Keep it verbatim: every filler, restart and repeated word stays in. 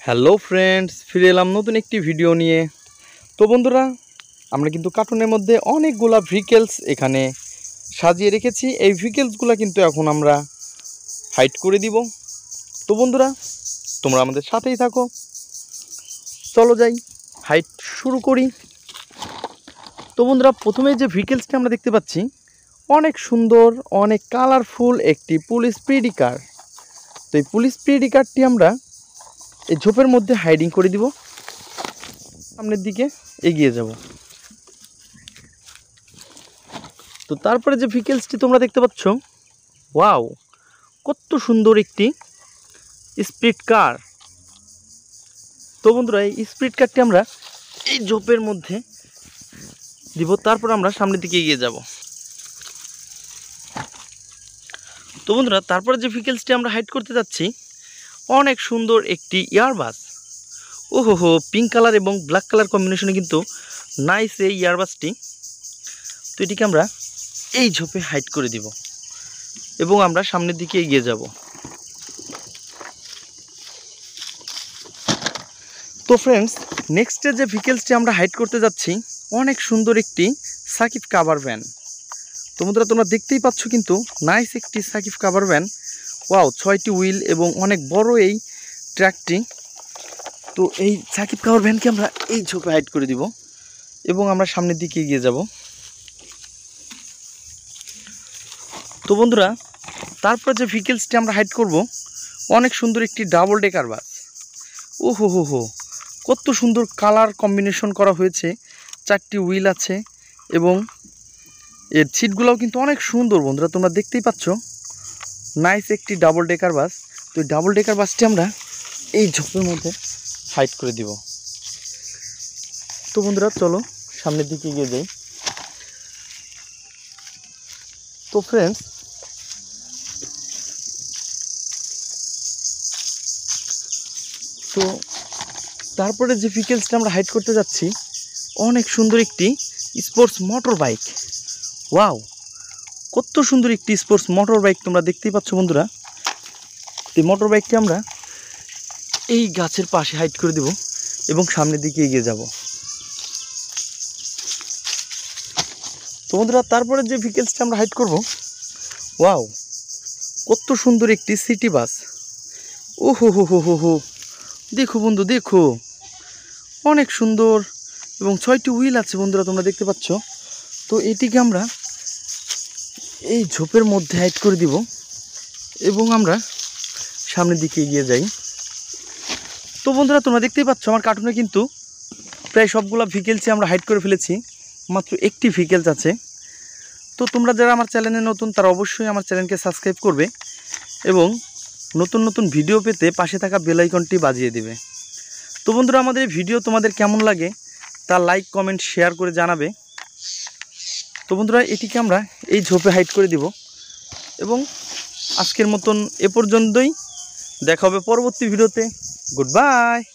Hello friends, ফিরে এলাম নতুন একটি ভিডিও নিয়ে। তো বন্ধুরা, আমরা কিন্তু কার্টুনের মধ্যে অনেকগুলা ভেহিকেলস এখানে সাজিয়ে রেখেছি। এই ভেহিকেলসগুলো কিন্তু এখন আমরা হাইড করে দিব। তো বন্ধুরা, তোমরা আমাদের সাথেই থাকো, চলো যাই হাইড শুরু করি। তো বন্ধুরা, প্রথমে যে ভেহিকেলসটি আমরা দেখতে পাচ্ছি, অনেক সুন্দর, অনেক কালারফুল একটি পুলিশ পিডি কার। তো এই পুলিশ পিডি কারটি আমরা এই ঝোপের মধ্যে হাইডিং করে দিব, সামনের দিকে এগিয়ে যাব। তো তারপরে যে ভেহিকেলসটি তোমরা দেখতে পাচ্ছ, ওয়াও, কত সুন্দর একটি স্পিড কার। তো বন্ধুরা, এই স্পিড কারটি আমরা এই ঝোপের মধ্যে দিব, তারপর আমরা সামনের দিকে এগিয়ে যাব। তো বন্ধুরা, তারপরে যে ভেহিকেলসটি আমরা হাইড করতে যাচ্ছি, অনেক সুন্দর একটি ইয়ারবাস। ওহো হো, পিঙ্ক কালার এবং ব্ল্যাক কালার কম্বিনেশনে কিন্তু নাইস এই ইয়ারবাসটি। তো এটিকে আমরা এই ঝোপে হাইড করে দিব এবং আমরা সামনের দিকে এগিয়ে যাব। তো ফ্রেন্ডস, নেক্সটে যে ভেহিকেলসটি আমরা হাইড করতে যাচ্ছি, অনেক সুন্দর একটি সাকিব কাভার ভ্যান। তো বন্ধুরা, তোমরা দেখতেই পাচ্ছ কিন্তু নাইস একটি সাকিব কাভার ভ্যান। ওয়াও, ছয়টি হুইল এবং অনেক বড় এই ট্র্যাকটি। তো এই সাকিব কাভার ভ্যানকে আমরা এই ঝোপে হাইড করে দিব এবং আমরা সামনের দিকে এগিয়ে যাব। তো বন্ধুরা, তারপর যে ভেহিকেলসটি আমরা হাইড করব, অনেক সুন্দর একটি ডাবল ডেকার বাস। ও হো হো হো, কত সুন্দর কালার কম্বিনেশন করা হয়েছে। চারটি হুইল আছে এবং এর সিটগুলোও কিন্তু অনেক সুন্দর। বন্ধুরা, তোমরা দেখতেই পাচ্ছ নাইস একটি ডাবল ডেকার বাস। তো এই ডাবল ডেকার বাসটি আমরা এই ঝোপের মধ্যে হাইড করে দিব। তো বন্ধুরা, চলো সামনের দিকে এগিয়ে যাই। তো ফ্রেন্ডস, তো তারপরে যে ভেহিকেলসটা আমরা হাইড করতে যাচ্ছি, অনেক সুন্দর একটি স্পোর্টস মোটর বাইক। ওয়াও, কত সুন্দর একটি স্পোর্টস মোটর বাইক তোমরা দেখতেই পাচ্ছ বন্ধুরা। এই মোটর বাইকটি আমরা এই গাছের পাশে হাইড করে দেব এবং সামনের দিকে এগিয়ে যাব। তো বন্ধুরা, তারপরে যে ভেহিকেলসটা আমরা হাইড করব, ওয়াও, কত সুন্দর একটি সিটি বাস। ও হো হো হো হো হো, দেখো বন্ধু, দেখো, অনেক সুন্দর এবং ছয়টি হুইল আছে বন্ধুরা, তোমরা দেখতে পাচ্ছ। তো এটিকে আমরা এই ঝোপের মধ্যে হাইড করে দিব এবং আমরা সামনের দিকে এগিয়ে যাই। তো বন্ধুরা, তোমরা দেখতেই পাচ্ছ আমার কার্টুনে কিন্তু প্রায় সবগুলো ভেহিকেলসই আমরা হাইড করে ফেলেছি, মাত্র একটি ভেহিকেলস আছে। তো তোমরা যারা আমার চ্যানেলে নতুন, তারা অবশ্যই আমার চ্যানেলকে সাবস্ক্রাইব করবে এবং নতুন নতুন ভিডিও পেতে পাশে থাকা বেল আইকনটি বাজিয়ে দেবে। তো বন্ধুরা, আমাদের ভিডিও তোমাদের কেমন লাগে তা লাইক, কমেন্ট, শেয়ার করে জানাবে। তো বন্ধুরা, এটিকে আমরা এই ঝোপে হাইড করে দিব এবং আজকের মতন এ পর্যন্তই। দেখা হবে পরবর্তী ভিডিওতে। Good by.